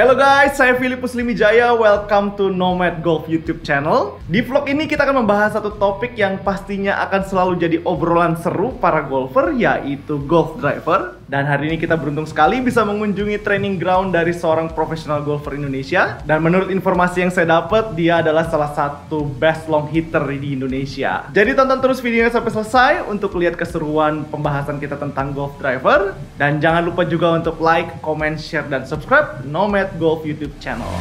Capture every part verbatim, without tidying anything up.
Halo guys, saya Filipus Limijaya. Welcome to Nomad Golf YouTube channel. Di vlog ini kita akan membahas satu topik yang pastinya akan selalu jadi obrolan seru para golfer, yaitu golf driver. Dan hari ini kita beruntung sekali bisa mengunjungi training ground dari seorang profesional golfer Indonesia. Dan menurut informasi yang saya dapat, dia adalah salah satu best long hitter di Indonesia. Jadi tonton terus videonya sampai selesai untuk lihat keseruan pembahasan kita tentang golf driver. Dan jangan lupa juga untuk like, comment, share, dan subscribe Nomad Golf YouTube channel.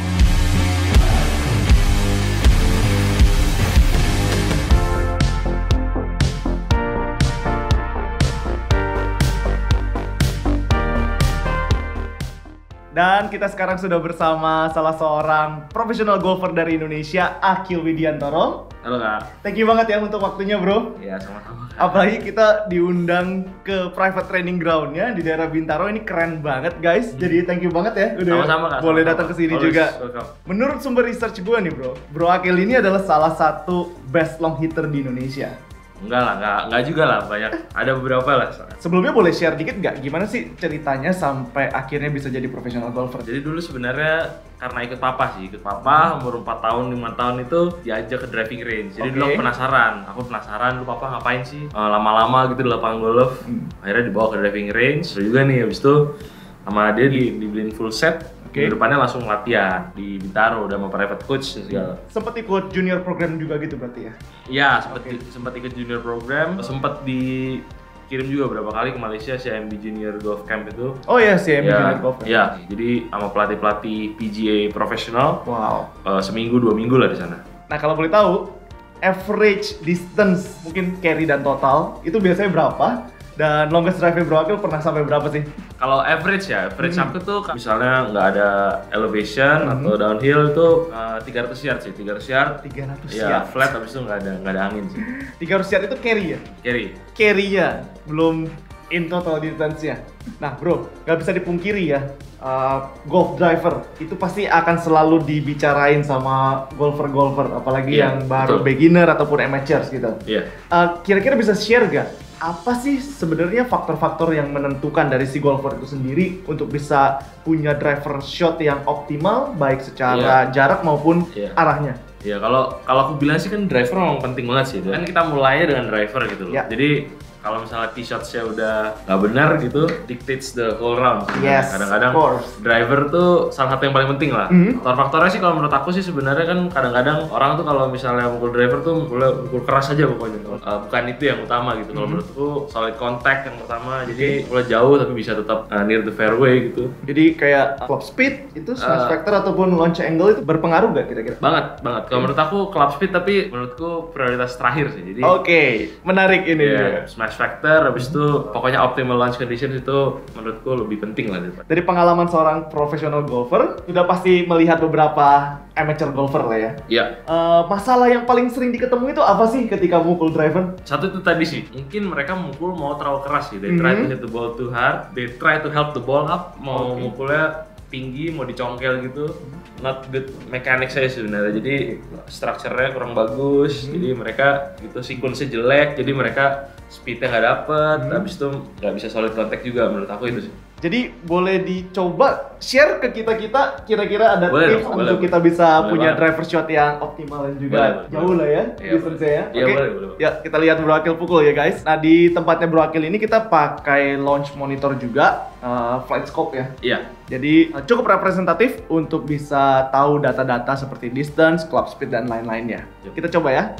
Dan kita sekarang sudah bersama salah seorang profesional golfer dari Indonesia, Akil Widiantoro. Halo Kak. Thank you banget ya untuk waktunya bro. Iya, sama-sama. Apalagi kita diundang ke private training groundnya di daerah Bintaro. Ini keren banget guys. Jadi thank you banget ya udah Sama-sama, Kak. boleh Sama-sama. datang ke sini Always juga. welcome. Menurut sumber research gue nih bro, Bro Akil ini adalah salah satu best long hitter di Indonesia. Enggak lah, enggak, enggak juga lah, banyak. Ada beberapa lah. Sebelumnya boleh share dikit nggak gimana sih ceritanya sampai akhirnya bisa jadi profesional golfer? Jadi dulu sebenarnya karena ikut papa sih, ikut papa umur empat tahun, lima tahun itu diajak ke driving range. Jadi Oke. dulu aku penasaran, aku penasaran dulu papa ngapain sih eh, lama-lama gitu di lapangan golf. Hmm. Akhirnya dibawa ke driving range. Terus juga nih habis itu sama dia di, dibeliin full set. Oke. Di depannya langsung latihan di Bintaro udah sama private coach dan segala. Sempet ikut junior program juga gitu berarti ya? Iya, sempat Oke. sempat ikut junior program, sempat dikirim juga beberapa kali ke Malaysia C M B Junior Golf Camp itu. Oh ya, C M B Ya, Junior Golf. ya, jadi sama pelatih-pelatih P G A profesional Wow. eh, seminggu dua minggu lah di sana. Nah kalau boleh tahu, average distance mungkin carry dan total itu biasanya berapa? Dan longest drive Bro Akil pernah sampai berapa sih? Kalau average ya, average Hmm. aku tuh misalnya nggak ada elevation Hmm. atau downhill itu eh, tiga ratus yard sih, tiga ratus yard. tiga ratus Ya, yard. flat habis itu nggak ada nggak ada angin sih. tiga ratus yard itu carry ya? Carry. Carry-nya, belum in total distance-nya. Nah bro, nggak bisa dipungkiri ya, uh, golf driver itu pasti akan selalu dibicarain sama golfer-golfer, apalagi Iya, yang baru betul. beginner ataupun amateurs gitu. Iya. Uh, kira-kira bisa share gak? Apa sih sebenarnya faktor-faktor yang menentukan dari si golfer itu sendiri untuk bisa punya driver shot yang optimal baik secara jarak maupun Iya. arahnya? Ya kalau kalau aku bilang sih kan driver memang penting banget sih. Kan kita mulainya dengan driver gitu loh. Ya. Jadi kalau misalnya tee shots-nya udah nggak benar gitu, dictates the whole round. Yes, Kadang-kadang of course. driver tuh salah satu yang paling penting lah. Mhm. Faktor-faktornya sih kalau menurut aku sih sebenarnya kan kadang-kadang orang tuh kalau misalnya mukul driver tuh mukul, mukul keras aja pokoknya. Uh, bukan itu yang utama gitu. Kalau Mhm. menurutku solid contact yang pertama. Jadi mulai jauh tapi bisa tetap uh, near the fairway gitu. Jadi kayak club speed itu smash Uh, factor ataupun launch angle itu berpengaruh gak kira-kira? Banget, banget. Kalau menurut aku club speed tapi menurutku prioritas terakhir sih. Jadi Oke, menarik ini Iya, dia. smash factor, habis itu pokoknya optimal launch conditions itu menurutku lebih penting lah daripada. Dari pengalaman seorang profesional golfer, sudah pasti melihat beberapa amateur golfer lah ya. Iya, Eh, masalah yang paling sering diketemu itu apa sih ketika mukul driver? satu itu tadi sih, mungkin mereka mukul mau terlalu keras sih. They try to Mhm. hit the ball too hard, they try to help the ball up, mau Oke. mukulnya tinggi, mau dicongkel gitu. Not good mechanics saya sebenarnya. Jadi structure-nya kurang bagus. Mhm. Jadi mereka gitu sequence-nya jelek. Jadi mereka speed-nya nggak dapet. Mhm. Habis itu nggak bisa solid contact juga menurut aku itu sih. Jadi boleh dicoba share ke kita-kita kira-kira ada Boleh tips dong, untuk boleh, kita bisa boleh punya banget. driver shot yang optimal dan juga Boleh, boleh, jauh boleh. lah ya Iya, distance ya. Iya, Oke. boleh, boleh, boleh. Ya, kita lihat Bro Akil pukul ya guys. Nah, di tempatnya Bro Akil ini kita pakai launch monitor juga, uh, flight scope ya. Iya. Jadi uh, cukup representatif untuk bisa tahu data-data seperti distance, club speed dan lain-lainnya. Yep. Kita coba ya.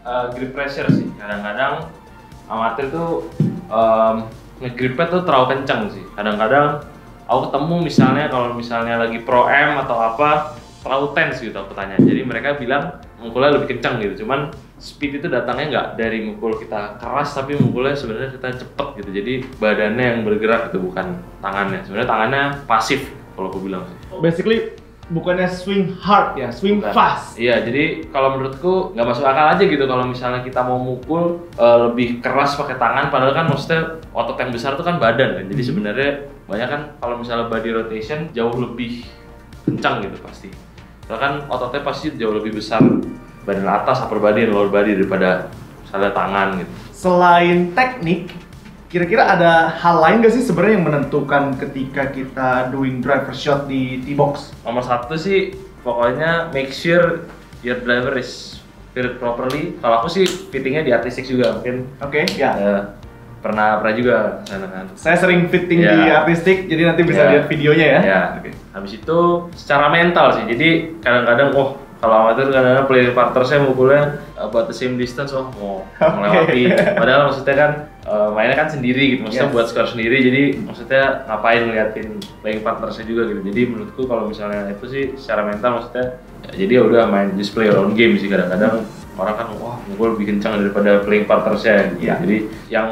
uh, grip pressure sih. Kadang-kadang amatir tuh um, nge-gripnya tuh terlalu kencang sih. Kadang-kadang aku ketemu misalnya kalau misalnya lagi pro am atau apa terlalu tense gitu aku tanya. Jadi mereka bilang mukulnya lebih kencang gitu. Cuman speed itu datangnya nggak dari mukul kita keras, tapi mukulnya sebenarnya kita cepet gitu. Jadi badannya yang bergerak itu bukan tangannya. Sebenarnya tangannya pasif kalau aku bilang sih. Basically bukannya swing hard ya, swing Bukan. fast. Iya, jadi kalau menurutku nggak masuk akal aja gitu kalau misalnya kita mau mukul uh, lebih keras pakai tangan, padahal kan maksudnya otot yang besar itu kan badan kan. Jadi sebenarnya banyak kan kalau misalnya body rotation jauh lebih kencang gitu pasti. Soalnya kan ototnya pasti jauh lebih besar badan atas, upper body, dan lower body daripada misalnya tangan gitu. Selain teknik, kira-kira ada hal lain gak sih sebenarnya yang menentukan ketika kita doing driver shot di T-box? Nomor satu sih pokoknya make sure your driver is fitted properly. Kalau aku sih fittingnya di artistic juga mungkin. Oke, ya. Ya, pernah pernah juga sana kan. Saya sering fitting Ya. di artistic, jadi nanti bisa Ya. lihat videonya ya. Ya. Oke. Habis itu secara mental sih. Jadi kadang-kadang oh kalau amatir kadang-kadang player partner saya mukulnya about the same distance, oh mau melewati. Padahal maksudnya kan uh, mainnya kan sendiri gitu, maksudnya Yes. buat skor sendiri. Jadi maksudnya ngapain ngeliatin playing partner saya juga gitu. Jadi menurutku kalau misalnya itu sih secara mental maksudnya ya, jadi ya udah main just play your own game sih. Kadang-kadang orang kan wah mukul lebih kencang daripada playing partner saya gitu. Ya. Jadi yang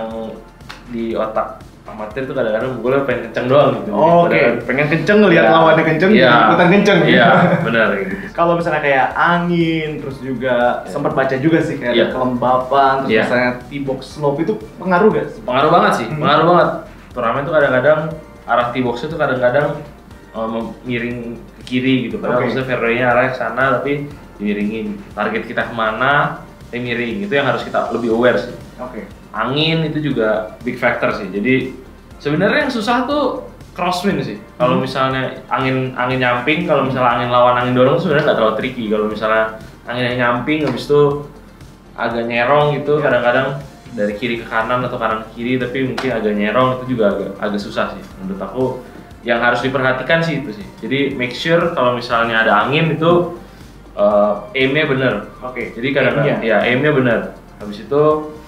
di otak amatir tuh kadang-kadang mukulnya pengen kenceng doang gitu. Oh, Oke, okay. Padahal- pengen kenceng ngelihat Ya. lawannya kenceng, Iya. jadi ikutan kenceng. Iya, benar kayak gitu. Kalau misalnya kayak angin, terus juga Ya. sempat baca juga sih kayak Ya. ada kelembapan, terus Ya. misalnya T-box slope itu pengaruh gak sih? Pengaruh banget sih, Hmm. pengaruh banget. Turnamen tuh kadang-kadang arah T-box itu kadang-kadang um, miring ke kiri gitu. Padahal Oke. maksudnya fairway-nya arahnya ke sana tapi dimiringin. Target kita kemana, dia miring. Itu yang harus kita lebih aware sih. Oke. Angin itu juga big factor sih. Jadi sebenarnya yang susah tuh crosswind sih. Kalau Hmm. misalnya angin angin nyamping, kalau misalnya angin lawan angin dorong sebenarnya nggak terlalu tricky. Kalau misalnya angin yang nyamping habis itu agak nyerong gitu, kadang-kadang dari kiri ke kanan atau kanan ke kiri tapi mungkin agak nyerong itu juga agak agak susah sih. Menurut aku yang harus diperhatikan sih itu sih. Jadi make sure kalau misalnya ada angin itu uh, aim-nya bener. Oke. Jadi kadang-kadang Aim-nya. ya aim-nya bener. Habis itu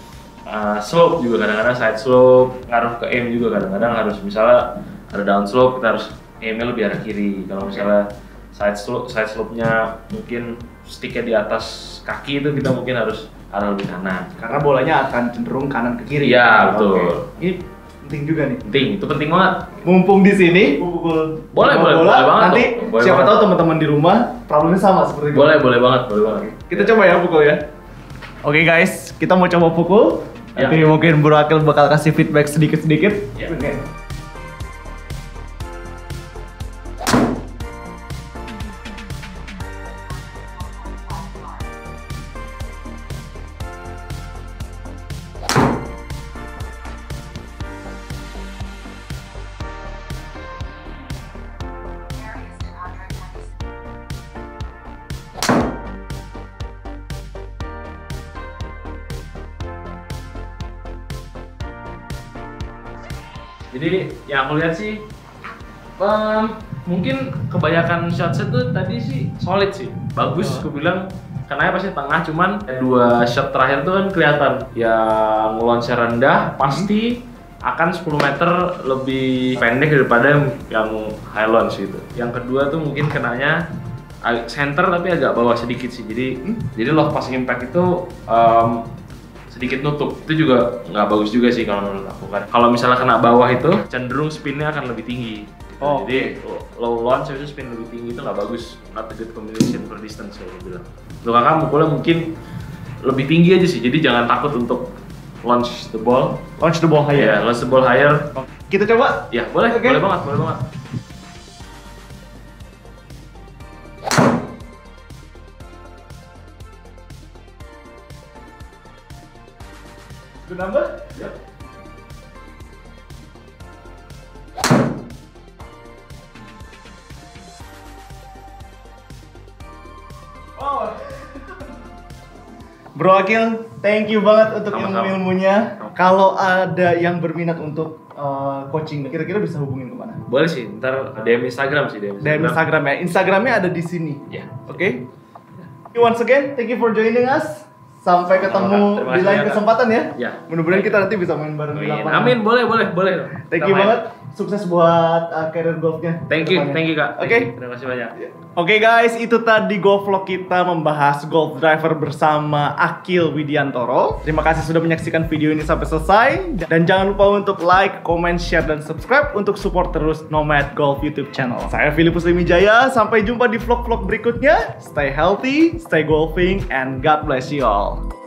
uh, slope juga kadang-kadang side slope ngaruh ke aim juga kadang-kadang harus misalnya ada down slope kita harus aim-nya lebih arah kiri. Kalau misalnya side slope side slope-nya mungkin stick-nya di atas kaki itu kita mungkin harus arah lebih kanan. Karena bolanya akan cenderung kanan ke kiri. Iya, betul. Oke. Ini penting juga nih. Penting, itu penting banget. Mumpung di sini, pukul Boleh, bola, boleh, boleh banget nanti tuh. Boleh siapa banget. tahu teman-teman di rumah problemnya sama seperti gue. Boleh, boleh banget, boleh banget. Kita coba ya pukul ya. Oke guys, kita mau coba pukul. Ya. Nanti mungkin Bro Akil bakal kasih feedback sedikit-sedikit. Ya. Oke. Jadi yang aku lihat sih um, mungkin kebanyakan shot set tuh tadi sih solid sih, bagus. Oh. Aku bilang karena pasti tengah, cuman dua shot terakhir tuh kan kelihatan yang launch rendah pasti akan sepuluh meter lebih pendek daripada yang high launch gitu. Yang kedua tuh mungkin kenanya ag- center tapi agak bawah sedikit sih. Jadi jadi low passing impact itu um, sedikit nutup, itu juga nggak bagus juga sih kalau menurut aku kan. Kalau misalnya kena bawah itu cenderung spinnya akan lebih tinggi. Gitu. Oh, Jadi low launch itu spin lebih tinggi itu nggak bagus, not a good combination for distance kayak bilang. Untuk kakak mukulnya mungkin lebih tinggi aja sih, jadi jangan takut untuk launch the ball. Launch the ball Ya, higher. launch the ball higher. Kita coba. Ya boleh, Oke. boleh banget, boleh banget. Good number? Ya. Oh. Bro Akil, thank you banget untuk Sama-sama. ilmu-ilmunya. Kalau ada yang berminat untuk uh, coaching, kira-kira bisa hubungin kemana? Boleh sih, ntar D M Instagram sih, D M Dan Instagram ya, Instagramnya ada di sini. Ya. Oke. Once again, thank you for joining us. Sampai ketemu Terima di kasih lain ya, Kak. kesempatan ya. Ya. Mudah-mudahan kita nanti bisa main bareng di Amin. lapangan. Amin, boleh, boleh, boleh. Thank Kita you main. banget. Sukses buat uh, career golfnya. Thank you, kedepannya. thank you Kak. Oke. Thank you. Terima kasih banyak. Oke guys, itu tadi golf vlog kita membahas golf driver bersama Akil Widiantoro. Terima kasih sudah menyaksikan video ini sampai selesai. Dan jangan lupa untuk like, comment, share, dan subscribe untuk support terus Nomad Golf YouTube channel. Saya Filipus Limijaya, sampai jumpa di vlog-vlog berikutnya. Stay healthy, stay golfing, and God bless you all.